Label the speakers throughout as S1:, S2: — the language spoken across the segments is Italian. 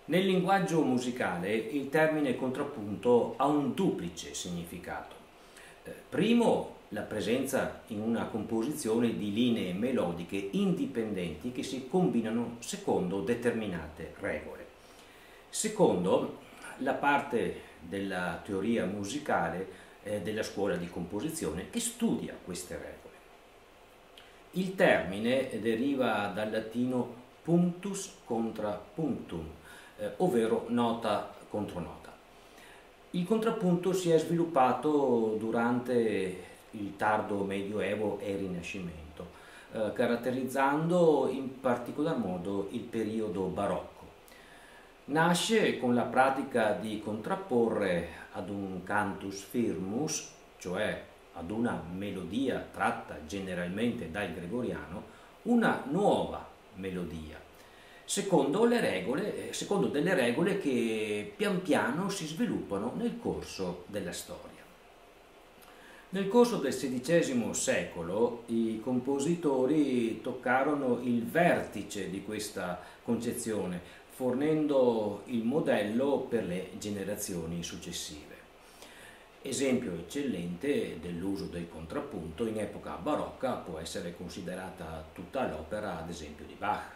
S1: Nel linguaggio musicale il termine contrappunto ha un duplice significato. Primo, la presenza in una composizione di linee melodiche indipendenti che si combinano secondo determinate regole. Secondo, la parte della teoria musicale della scuola di composizione che studia queste regole. Il termine deriva dal latino punctus contra punctum, ovvero nota contro nota. Il contrappunto si è sviluppato durante il tardo Medioevo e il Rinascimento, caratterizzando in particolar modo il periodo barocco. Nasce con la pratica di contrapporre ad un cantus firmus, cioè ad una melodia tratta generalmente dal gregoriano, una nuova melodia, secondo delle regole che pian piano si sviluppano nel corso della storia. Nel corso del XVI secolo i compositori toccarono il vertice di questa concezione, fornendo il modello per le generazioni successive. Esempio eccellente dell'uso del contrappunto in epoca barocca può essere considerata tutta l'opera, ad esempio, di Bach.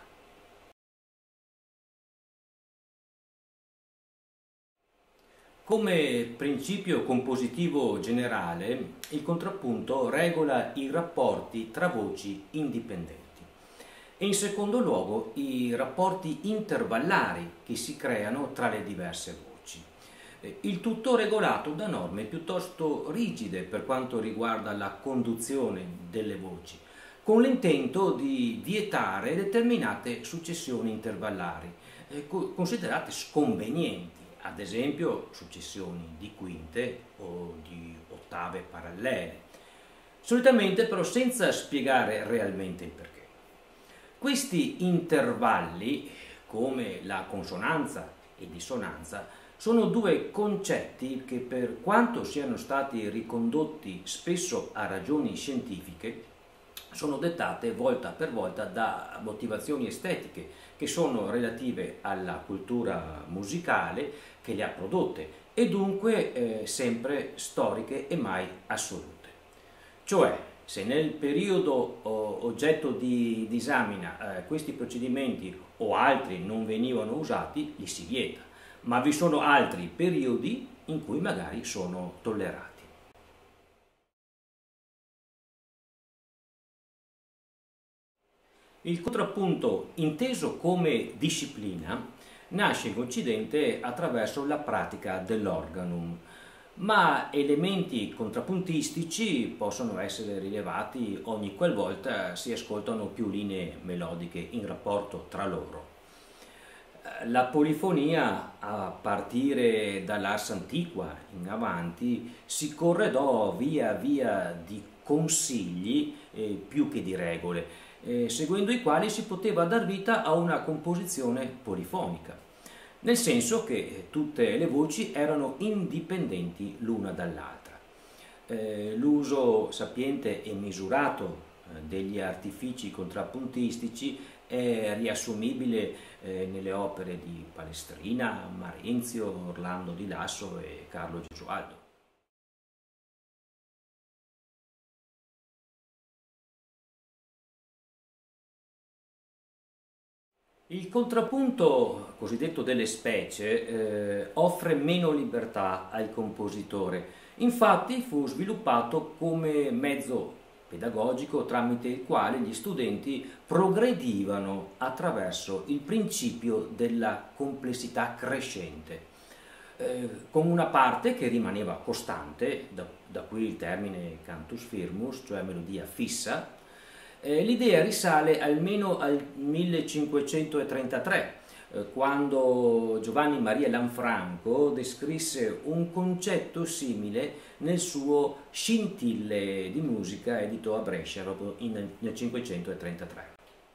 S1: Come principio compositivo generale, il contrappunto regola i rapporti tra voci indipendenti e in secondo luogo i rapporti intervallari che si creano tra le diverse voci. Il tutto regolato da norme piuttosto rigide per quanto riguarda la conduzione delle voci, con l'intento di vietare determinate successioni intervallari, considerate sconvenienti, ad esempio successioni di quinte o di ottave parallele, solitamente però senza spiegare realmente il perché. Questi intervalli, come la consonanza e dissonanza, sono due concetti che, per quanto siano stati ricondotti spesso a ragioni scientifiche, sono dettate volta per volta da motivazioni estetiche che sono relative alla cultura musicale che le ha prodotte e dunque sempre storiche e mai assolute. Cioè, se nel periodo oggetto di disamina questi procedimenti o altri non venivano usati, li si vieta, ma vi sono altri periodi in cui magari sono tollerati. Il contrappunto, inteso come disciplina, nasce in Occidente attraverso la pratica dell'organum, ma elementi contrappuntistici possono essere rilevati ogni qualvolta si ascoltano più linee melodiche in rapporto tra loro. La polifonia, a partire dall'Ars Antiqua in avanti, si corredò via via di consigli più che di regole, seguendo i quali si poteva dar vita a una composizione polifonica, nel senso che tutte le voci erano indipendenti l'una dall'altra. L'uso sapiente e misurato degli artifici contrappuntistici è riassumibile nelle opere di Palestrina, Marenzio, Orlando di Lasso e Carlo Gesualdo. Il contrappunto cosiddetto delle specie offre meno libertà al compositore, infatti fu sviluppato come mezzo pedagogico tramite il quale gli studenti progredivano attraverso il principio della complessità crescente, con una parte che rimaneva costante, da qui il termine cantus firmus, cioè melodia fissa. L'idea risale almeno al 1533, quando Giovanni Maria Lanfranco descrisse un concetto simile nel suo Scintille di musica, edito a Brescia nel 533.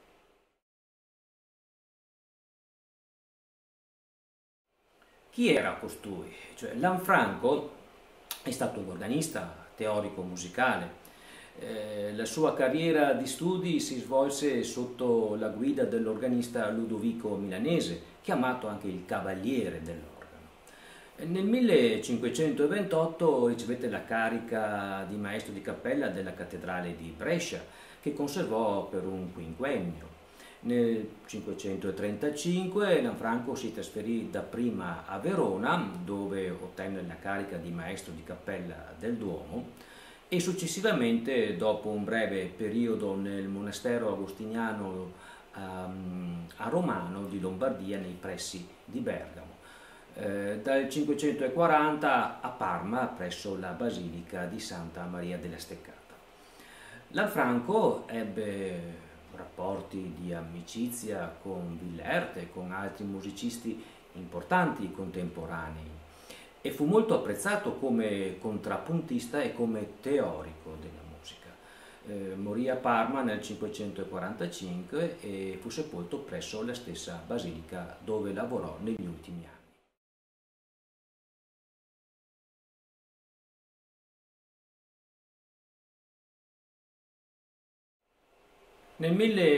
S1: Chi era costui? Lanfranco è stato un organista teorico musicale, La sua carriera di studi si svolse sotto la guida dell'organista Ludovico Milanese, chiamato anche il Cavaliere dell'Organo. Nel 1528 ricevette la carica di maestro di cappella della cattedrale di Brescia, che conservò per un quinquennio. Nel 535 Lanfranco si trasferì dapprima a Verona, dove ottenne la carica di maestro di cappella del Duomo, e successivamente, dopo un breve periodo nel monastero agostiniano a Romano di Lombardia, nei pressi di Bergamo. Dal 540 a Parma, presso la basilica di Santa Maria della Steccata. Lanfranco ebbe rapporti di amicizia con Willaert e con altri musicisti importanti contemporanei e fu molto apprezzato come contrappuntista e come teorico della musica. Morì a Parma nel 545 e fu sepolto presso la stessa basilica dove lavorò negli ultimi anni. Nel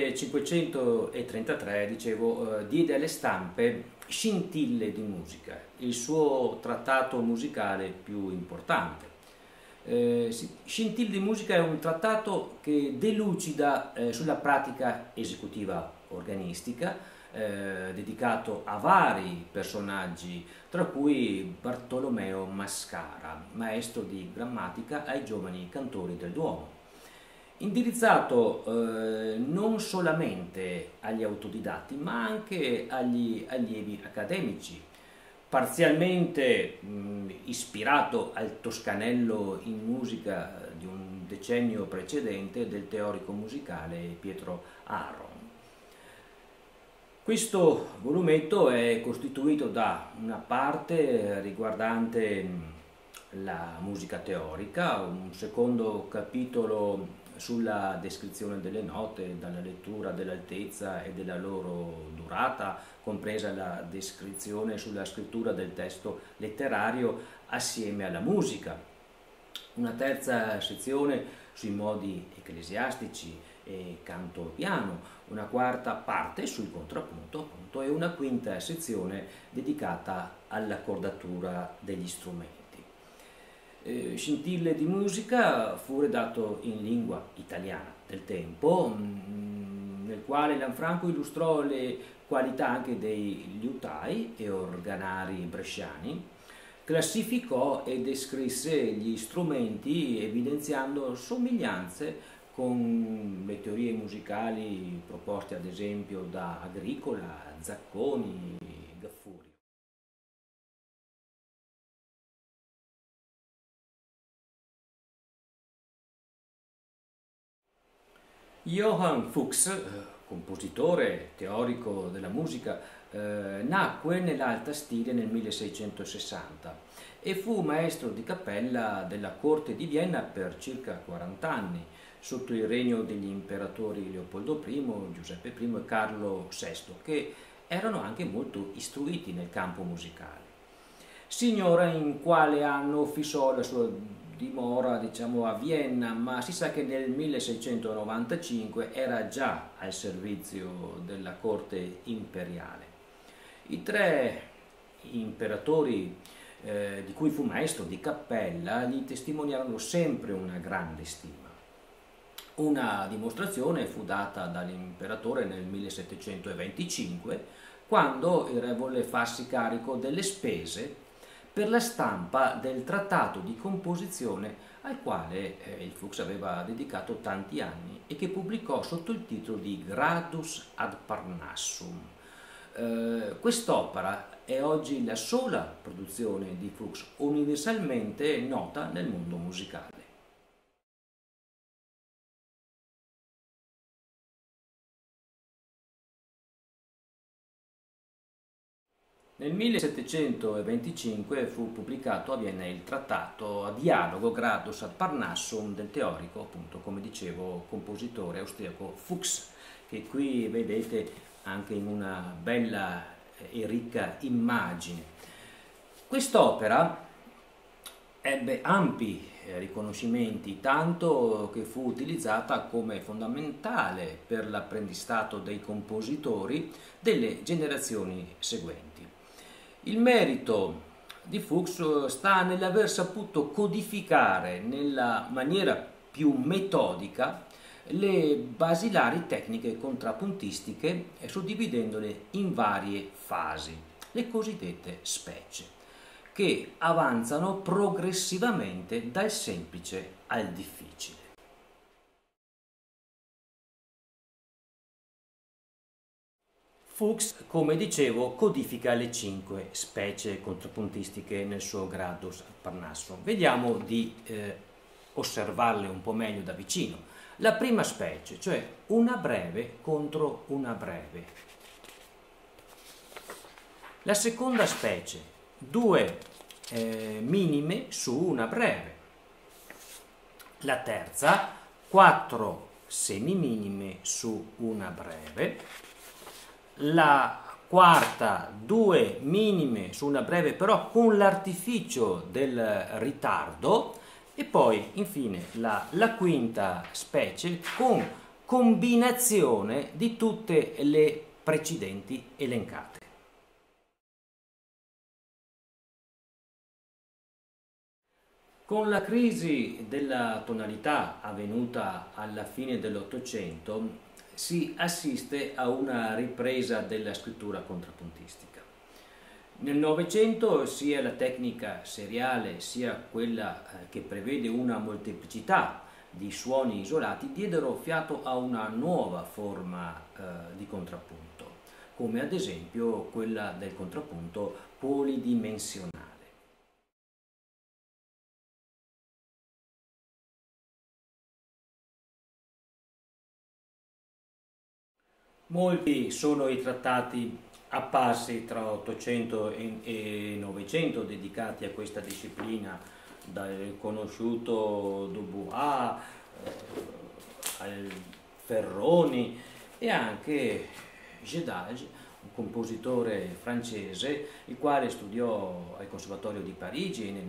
S1: 1533, dicevo, diede alle stampe Scintille di musica, il suo trattato musicale più importante. Scintille di musica è un trattato che delucida sulla pratica esecutiva organistica, dedicato a vari personaggi, tra cui Bartolomeo Mascara, maestro di grammatica ai giovani cantori del Duomo. Indirizzato non solamente agli autodidatti, ma anche agli allievi accademici, parzialmente ispirato al Toscanello in musica di un decennio precedente del teorico musicale Pietro Aron. Questo volumetto è costituito da una parte riguardante la musica teorica, un secondo capitolo sulla descrizione delle note, dalla lettura dell'altezza e della loro durata, compresa la descrizione sulla scrittura del testo letterario assieme alla musica. Una terza sezione sui modi ecclesiastici e canto piano, una quarta parte sul contrappunto appunto, e una quinta sezione dedicata all'accordatura degli strumenti. Scintille di musica fu redatto in lingua italiana del tempo, nel quale Lanfranco illustrò le qualità anche dei liutai e organari bresciani, classificò e descrisse gli strumenti evidenziando somiglianze con le teorie musicali proposte ad esempio da Agricola, Zacconi, Gaffuri. Johann Fuchs, compositore teorico della musica, nacque nell'Alta Stiria nel 1660 e fu maestro di cappella della corte di Vienna per circa 40 anni, sotto il regno degli imperatori Leopoldo I, Giuseppe I e Carlo VI, che erano anche molto istruiti nel campo musicale. Si ignora in quale anno fissò la sua dimora, diciamo, a Vienna, ma si sa che nel 1695 era già al servizio della corte imperiale. I tre imperatori di cui fu maestro di cappella gli testimoniarono sempre una grande stima. Una dimostrazione fu data dall'imperatore nel 1725, quando il re volle farsi carico delle spese per la stampa del trattato di composizione al quale il Fuchs aveva dedicato tanti anni e che pubblicò sotto il titolo di Gradus ad Parnassum. Quest'opera è oggi la sola produzione di Fuchs universalmente nota nel mondo musicale. Nel 1725 fu pubblicato a Vienna il trattato a dialogo Gradus ad Parnassum del teorico, appunto, come dicevo, compositore austriaco Fuchs, che qui vedete anche in una bella e ricca immagine. Quest'opera Ebbe ampi riconoscimenti, tanto che fu utilizzata come fondamentale per l'apprendistato dei compositori delle generazioni seguenti. Il merito di Fuchs sta nell'aver saputo codificare nella maniera più metodica le basilari tecniche contrappuntistiche, suddividendole in varie fasi, le cosiddette specie, che avanzano progressivamente dal semplice al difficile. Fuchs, come dicevo, codifica le 5 specie contrappuntistiche nel suo Gradus ad Parnassum. Vediamo di osservarle un po' meglio da vicino. La prima specie, cioè una breve contro una breve. La seconda specie, 2 minime su una breve. La terza, 4 semiminime su una breve. La quarta, 2 minime su una breve, però con l'artificio del ritardo. E poi infine la quinta specie con combinazione di tutte le precedenti elencate. Con la crisi della tonalità avvenuta alla fine dell'Ottocento si assiste a una ripresa della scrittura contrappuntistica. Nel Novecento sia la tecnica seriale sia quella che prevede una molteplicità di suoni isolati diedero fiato a una nuova forma di contrappunto, come ad esempio quella del contrappunto polidimensionale. Molti sono i trattati apparsi tra 800 e 900 dedicati a questa disciplina, dal conosciuto Dubois al Ferroni e anche Gedage, un compositore francese, il quale studiò al Conservatorio di Parigi e nel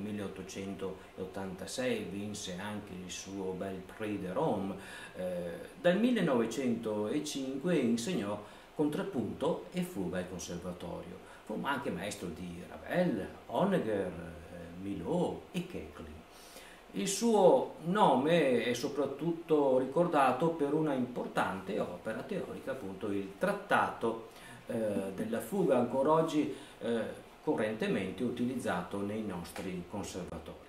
S1: 1886 vinse anche il suo Bel Prix de Rome. Dal 1905 insegnò contrappunto e fuga al Conservatorio. Fu anche maestro di Ravel, Honegger, Milhaud e Keckley. Il suo nome è soprattutto ricordato per una importante opera teorica, appunto il Trattato della fuga, ancora oggi correntemente utilizzato nei nostri conservatori.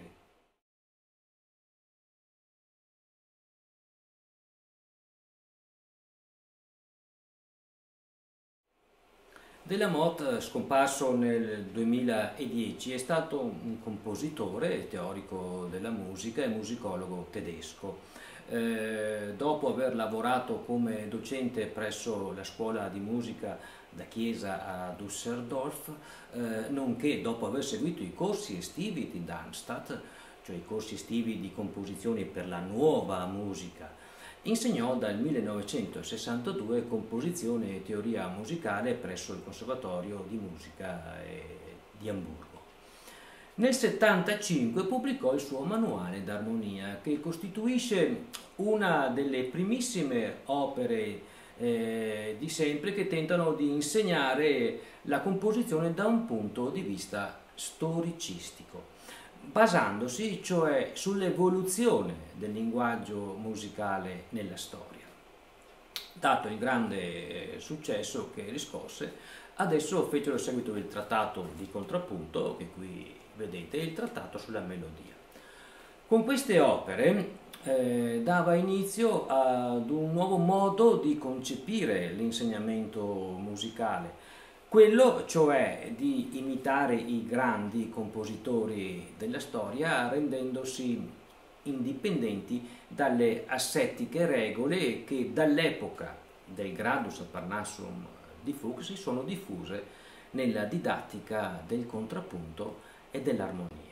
S1: Delamotte, scomparso nel 2010, è stato un compositore, teorico della musica e musicologo tedesco. Dopo aver lavorato come docente presso la scuola di musica da Chiesa a Düsseldorf, nonché dopo aver seguito i corsi estivi di Darmstadt, cioè i corsi estivi di composizione per la nuova musica, insegnò dal 1962 composizione e teoria musicale presso il Conservatorio di Musica di Amburgo. Nel 1975 pubblicò il suo manuale d'armonia, che costituisce una delle primissime opere di sempre che tentano di insegnare la composizione da un punto di vista storicistico, basandosi cioè sull'evoluzione del linguaggio musicale nella storia. Dato il grande successo che riscosse, adesso fecero seguito il trattato di contrappunto, che qui vedete, e il trattato sulla melodia. Con queste opere dava inizio ad un nuovo modo di concepire l'insegnamento musicale, quello cioè di imitare i grandi compositori della storia rendendosi indipendenti dalle assettiche regole che dall'epoca del Gradus ad Parnassum di Fuchs si sono diffuse nella didattica del contrappunto e dell'armonia.